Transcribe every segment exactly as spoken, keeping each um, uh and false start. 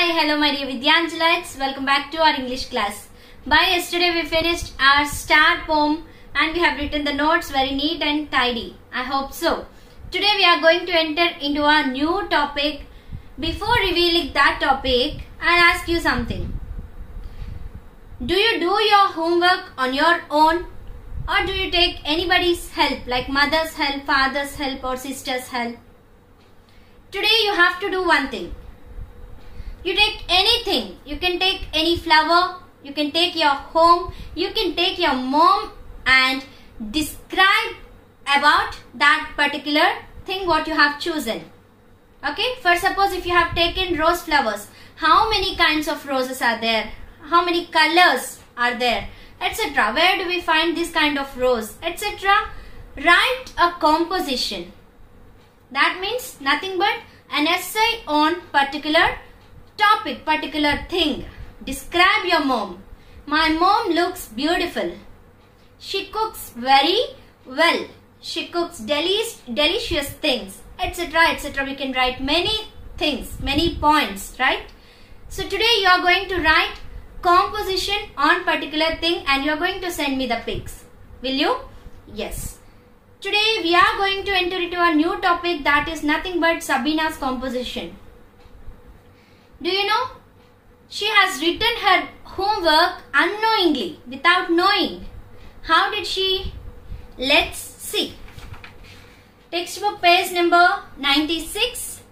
Hi, hello my dear Vidyanjalites. Welcome back to our English class. By yesterday we finished our star poem and we have written the notes very neat and tidy. I hope so. Today we are going to enter into a new topic. Before revealing that topic, I'll ask you something. Do you do your homework on your own or do you take anybody's help like mother's help, father's help or sister's help? Today you have to do one thing. You take anything. You can take any flower. You can take your home. You can take your mom and describe about that particular thing what you have chosen. Okay. For suppose if you have taken rose flowers, how many kinds of roses are there? How many colors are there? Etc. Where do we find this kind of rose? Etc. Write a composition. That means nothing but an essay on particular topic, particular thing. Describe your mom. My mom looks beautiful. She cooks very well. She cooks delish, delicious things, etc, et cetera. We can write many things, many points, right? So today you are going to write composition on particular thing and you are going to send me the pics. Will you? Yes. Today we are going to enter into a new topic that is nothing but Sabina's composition. Do you know? She has written her homework unknowingly, without knowing. How did she? Let's see. Textbook page number ninety-six.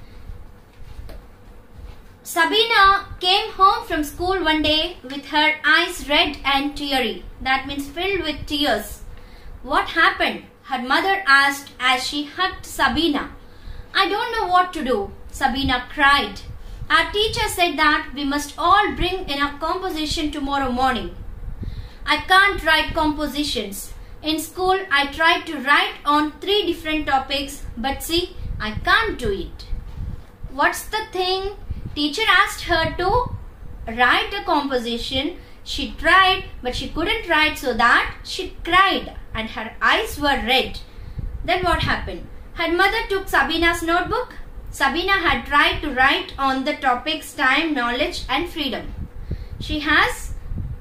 Sabina came home from school one day with her eyes red and teary. That means filled with tears. What happened? Her mother asked as she hugged Sabina. I don't know what to do, Sabina cried. Our teacher said that we must all bring in a composition tomorrow morning. I can't write compositions. In school, I tried to write on three different topics, but see, I can't do it. What's the thing? Teacher asked her to write a composition. She tried, but she couldn't write, so that she cried and her eyes were red. Then what happened? Her mother took Sabina's notebook. Sabina had tried to write on the topics time, knowledge and freedom. She has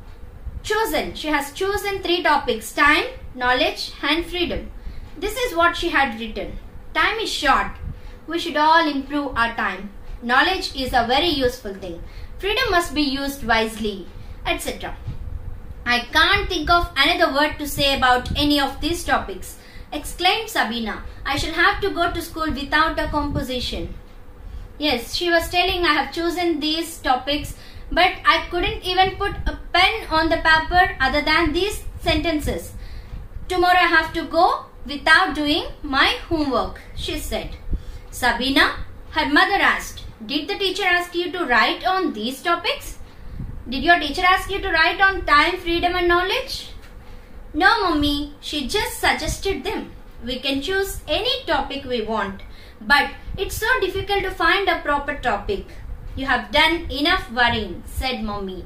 chosen, she has chosen three topics, time, knowledge and freedom. This is what she had written. Time is short. We should all improve our time. Knowledge is a very useful thing. Freedom must be used wisely, et cetera. I can't think of another word to say about any of these topics, exclaimed Sabina. I shall have to go to school without a composition. Yes, she was telling I have chosen these topics, but I couldn't even put a pen on the paper other than these sentences. Tomorrow I have to go without doing my homework, she said. Sabina, her mother asked, did the teacher ask you to write on these topics? Did your teacher ask you to write on time, freedom and knowledge? No, Mummy, she just suggested them. We can choose any topic we want, but it's so difficult to find a proper topic. You have done enough worrying, said Mummy.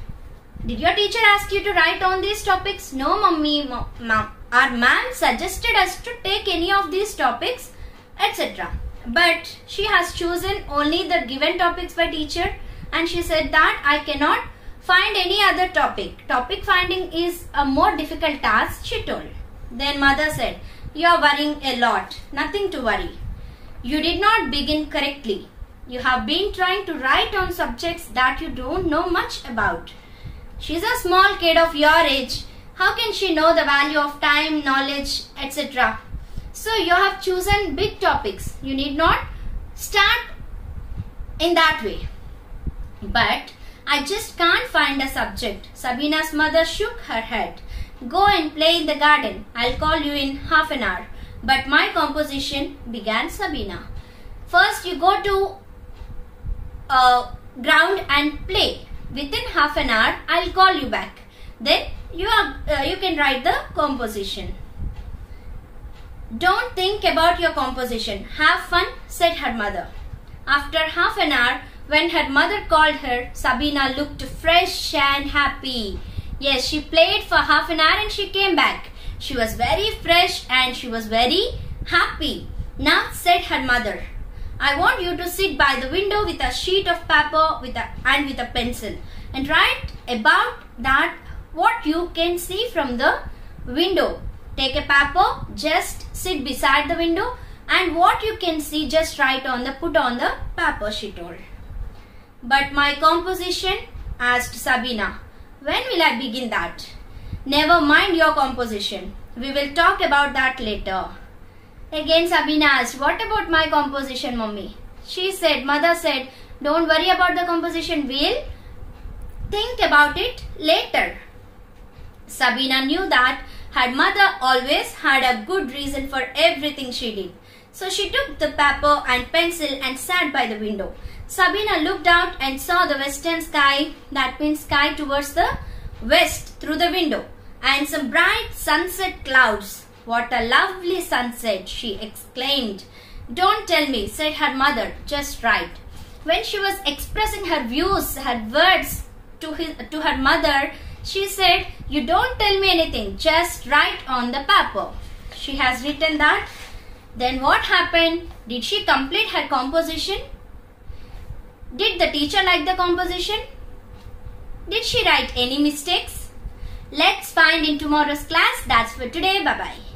Did your teacher ask you to write on these topics? No, Mummy, Mom. Our ma'am suggested us to take any of these topics, et cetera. But she has chosen only the given topics by teacher and she said that I cannot find any other topic. Topic finding is a more difficult task, she told. Then mother said, you are worrying a lot. Nothing to worry. You did not begin correctly. You have been trying to write on subjects that you don't know much about. She's a small kid of your age. How can she know the value of time, knowledge, et cetera? So you have chosen big topics. You need not start in that way. But I just can't find a subject. Sabina's mother shook her head. Go and play in the garden. I'll call you in half an hour. But my composition, began Sabina. First you go to uh, ground and play. Within half an hour, I'll call you back. Then you, are, uh, you can write the composition. Don't think about your composition. Have fun, said her mother. After half an hour, when her mother called her, Sabina looked fresh and happy. Yes, she played for half an hour and she came back. She was very fresh and she was very happy. Now, said her mother, I want you to sit by the window with a sheet of paper with a, and with a pencil and write about that what you can see from the window. Take a paper, just sit beside the window, and what you can see just write on the put on the paper, she told. But my composition? Asked Sabina. When will I begin that? Never mind your composition. We will talk about that later. Again Sabina asked, what about my composition, Mummy? She said, Mother said, don't worry about the composition. We'll think about it later. Sabina knew that her mother always had a good reason for everything she did. So she took the paper and pencil and sat by the window. Sabina looked out and saw the western sky, that means sky towards the west through the window, and some bright sunset clouds. What a lovely sunset, she exclaimed. Don't tell me, said her mother, just write. When she was expressing her views, her words to, his, to her mother, she said, you don't tell me anything, just write on the paper. She has written that. Then what happened? Did she complete her composition? Did the teacher like the composition? Did she write any mistakes? Let's find in tomorrow's class. That's for today. Bye-bye.